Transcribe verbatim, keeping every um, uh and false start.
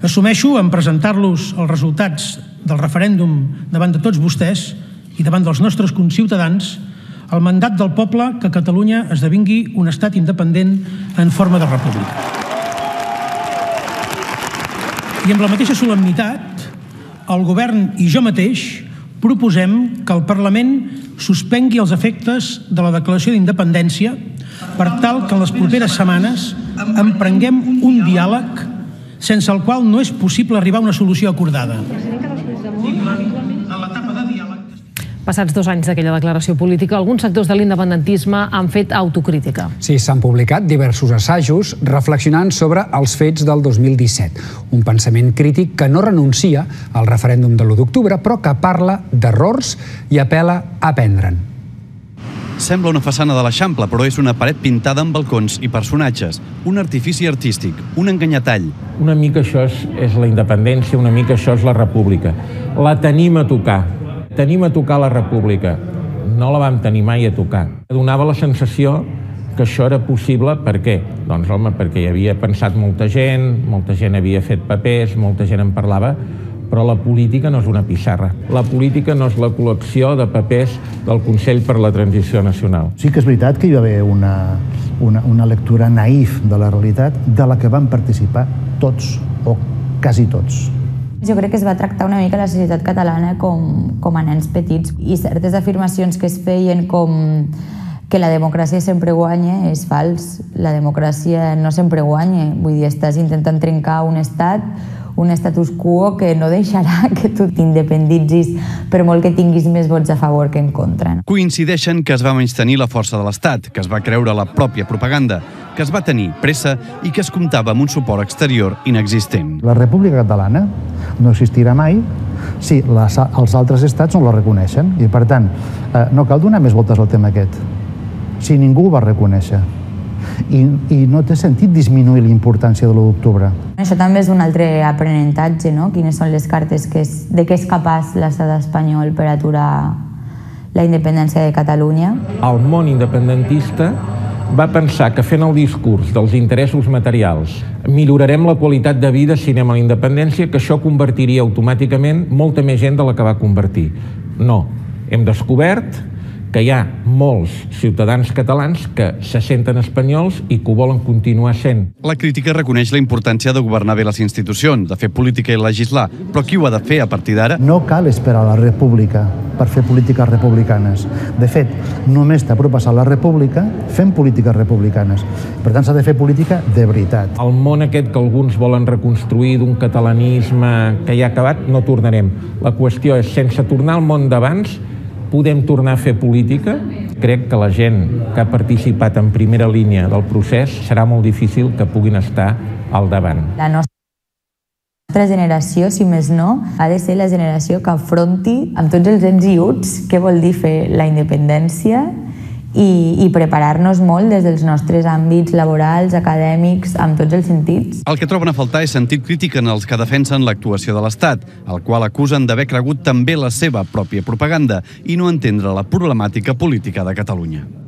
Assumeixo en presentar-los els resultats del referèndum davant de tots vostès i davant dels nostres conciutadans el mandat del poble que Catalunya esdevingui un estat independent en forma de república. I amb la mateixa solemnitat, el govern i jo mateix proposem que el Parlament suspengui els efectes de la declaració d'independència per tal que en les properes setmanes emprenguem un diàleg sense el qual no és possible arribar a una solució acordada. Passats dos anys d'aquella declaració política, alguns sectors de l'independentisme han fet autocrítica. Sí, s'han publicat diversos assajos reflexionant sobre els fets del dos mil disset. Un pensament crític que no renuncia al referèndum de l'u d'octubre, però que parla d'errors i apela a aprendre'n. Sembla una façana de l'Eixample, però és una paret pintada amb balcons i personatges, un artifici artístic, un enganyatall. Una mica això és, és la independència, una mica això és la república. La tenim a tocar. Tenim a tocar la república. No la vam tenir mai a tocar. Donava la sensació que això era possible. Per què? Doncs, home, perquè hi havia pensat molta gent, molta gent havia fet papers, molta gent en parlava, però la política no és una pissarra. La política no és la col·lecció de papers del Consell per la Transició Nacional. Sí que és veritat que hi va haver una, una, una lectura naïf de la realitat de la que van participar tots, o quasi tots. Jo crec que es va tractar una mica la societat catalana com, com a nens petits i certes afirmacions que es feien com que la democràcia sempre guanya és fals. La democràcia no sempre guanya. Vull dir, estàs intentant trencar un estat, un status quo que no deixarà que tu t'independitzis per molt que tinguis més vots a favor que en contra. Coincideixen que es va menystenir la força de l'Estat, que es va creure la pròpia propaganda, que es va tenir pressa i que es comptava amb un suport exterior inexistent. La República Catalana no existirà mai si les, els altres estats no la reconeixen i, per tant, eh, no cal donar més voltes al tema aquest. Si ningú ho va reconèixer. I, i no té sentit disminuir la importància de l'u d'octubre. Això també és un altre aprenentatge, no? Quines són les cartes que és, de què és capaç l'estat espanyol per aturar la independència de Catalunya. El món independentista va pensar que fent el discurs dels interessos materials millorarem la qualitat de vida si anem a la independència, que això convertiria automàticament molta més gent de la que va convertir. No, hem descobert que hi ha molts ciutadans catalans que se senten espanyols i que ho volen continuar sent. La crítica reconeix la importància de governar bé les institucions, de fer política i legislar, però qui ho ha de fer a partir d'ara? No cal esperar a la república per fer polítiques republicanes. De fet, només t'apropes a la república fent polítiques republicanes. Per tant, s'ha de fer política de veritat. El món aquest que alguns volen reconstruir d'un catalanisme que ja ha acabat, no tornarem. La qüestió és, sense tornar al món d'abans, podem tornar a fer política? Crec que la gent que ha participat en primera línia del procés serà molt difícil que puguin estar al davant. La nostra generació, si més no, ha de ser la generació que afronti amb tots els ets i uts què vol dir fer la independència i, i preparar-nos molt des dels nostres àmbits laborals, acadèmics, amb tots els sentits. El que troben a faltar és sentit crític en els que defensen l'actuació de l'Estat, el qual acusen d'haver cregut també la seva pròpia propaganda i no entendre la problemàtica política de Catalunya.